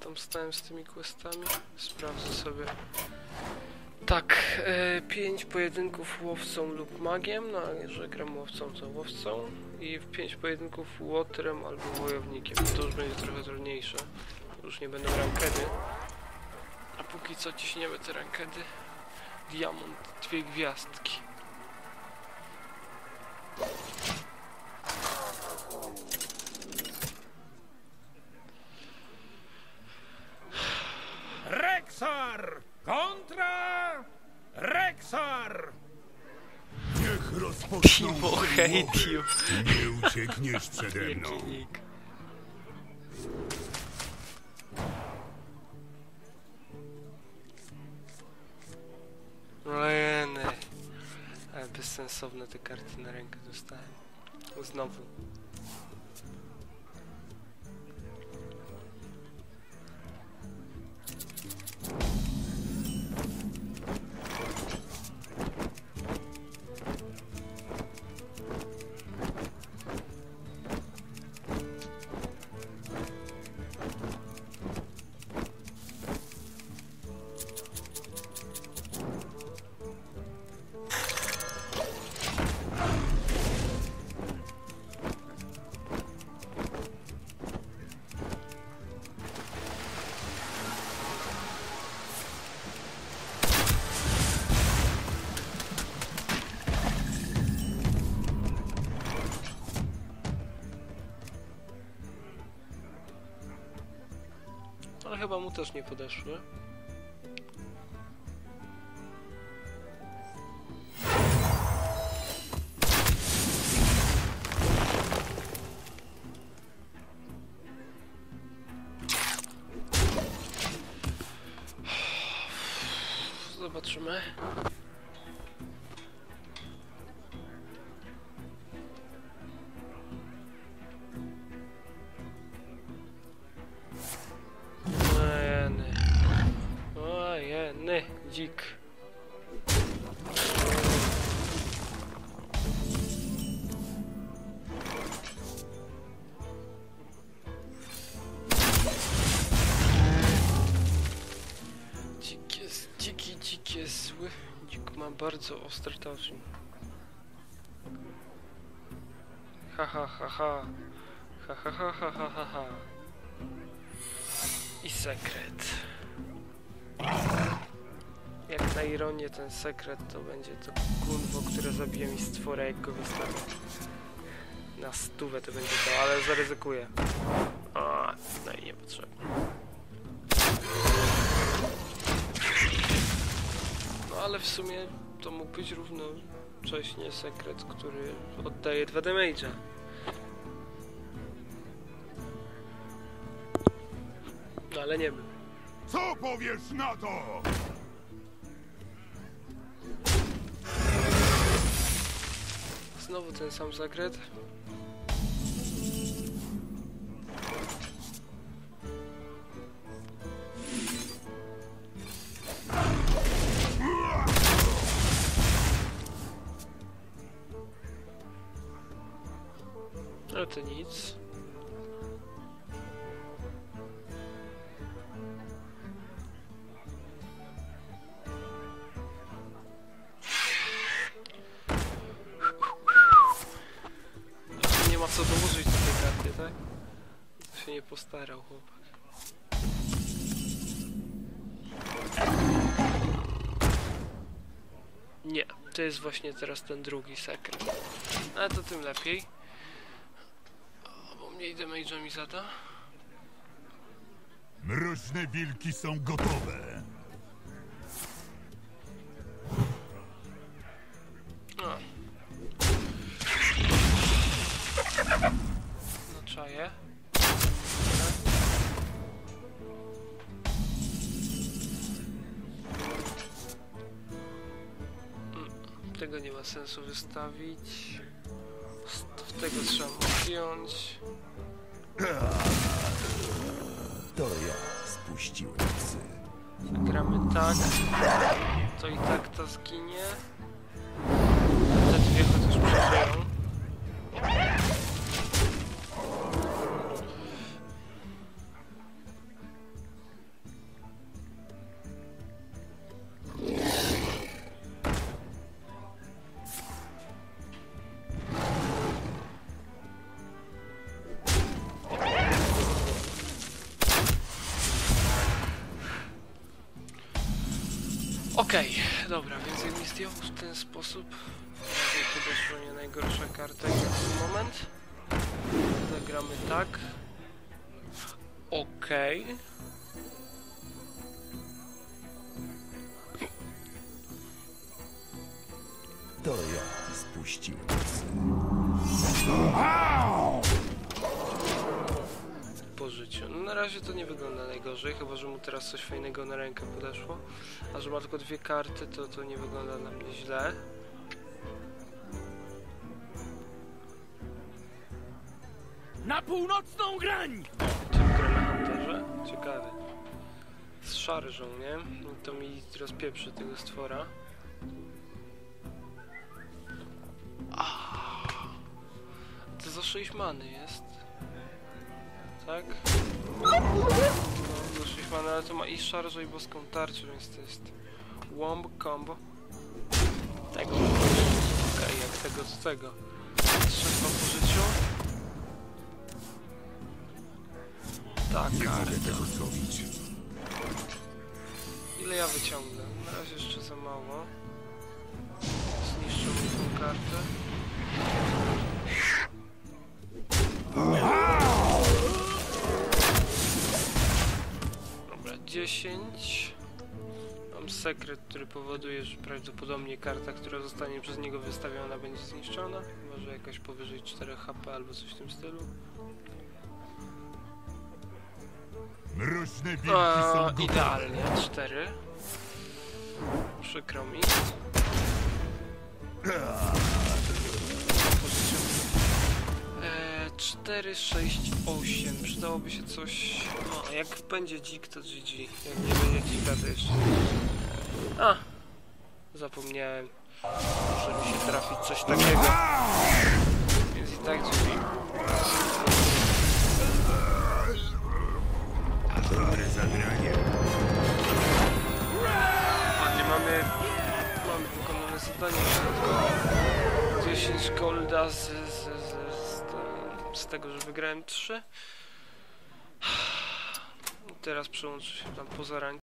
tam stałem z tymi questami? Sprawdzę sobie. Tak, 5 pojedynków łowcą lub magiem, no a że gram łowcą to łowcą i 5 pojedynków łotrem albo wojownikiem. To już będzie trochę trudniejsze. Już nie będą rankedy. A póki co ciśniemy te rankedy. Diamont, 2 gwiazdki. Rexar! Kontra! Rexar! Niech rozpoczną Timo, rozmowy. hate you. Nie uciekniesz przede mną. Jaki nick. Rejeny. Ale bezsensowne te karty na rękę dostałem. Znowu. Ale chyba mu też nie podeszły. Zobaczymy. Ojeny, dzik. Dzik jest zły. Dzik ma bardzo ostre touch. Ha ha ha ha. Ha ha ha ha ha ha ha. I sekret. Jak na ironię ten sekret to będzie to gunwo, które zabije mi stwora, jak go wystawię. Na 100 to będzie to, ale zaryzykuję. O, no i niepotrzebne. No ale w sumie to mógł być równocześnie sekret, który oddaje 2 damage'a. No ale nie był. Co powiesz na to? Znowu ten sam sekret. Ale to nic. Nie ma co dołożyć do tej karty, tak? To się nie postarał chłopak. Nie, to jest właśnie teraz ten drugi sekret. Ale to tym lepiej. Bo mniej damage'a mi zada. Mroźne wilki są gotowe. No. No czaję. Tego nie ma sensu wystawić. Tego trzeba zdjąć. To ja spuściłem psy. Gramy tak. To i tak ta zginie. Te dwie chociaż przeżyją. Okej, dobra, więc jak mi zdjął w ten sposób, to doszło nie najgorsza karta jak na ten moment. Zagramy tak. Okej. To ja spuściłem psy. Po życiu. No na razie to nie wygląda najgorzej, chyba że mu teraz coś fajnego na rękę podeszło. A że ma tylko 2 karty, to nie wygląda dla mnie źle. Na północną grań! Typ gra na hunterze? Ciekawe. Z szarżą, nie? No to mi rozpieprzy tego stwora. To za 6 many jest. Tak? No, za 6 many, ale to ma i szarżę, i boską tarczę, więc to jest womb combo. Tego. Okej, jak tego to tego. 3-2 po życiu. Tak, Nie mogę tego zrobić. ile ja wyciągnę? Na razie jeszcze za mało. Zniszczę mi tą kartę. Dobra, 10. Mam sekret, który powoduje, że prawdopodobnie karta, która zostanie przez niego wystawiona, będzie zniszczona. Może jakaś powyżej 4 HP albo coś w tym stylu. Mroczne wilki są gotowe. Idealnie, 4. Przykro mi. Pożyciu. 4, 6, 8. Przydałoby się coś... O, jak będzie dzik, to GG. Jak nie będzie dzika, to jeszcze... Zapomniałem. Może mi się trafić coś takiego. Więc i tak GG. Dobre zagranie. Ładnie, mamy wykonane zadanie. 10 golda z tego, że wygrałem 3. Teraz przełączę się tam poza rank.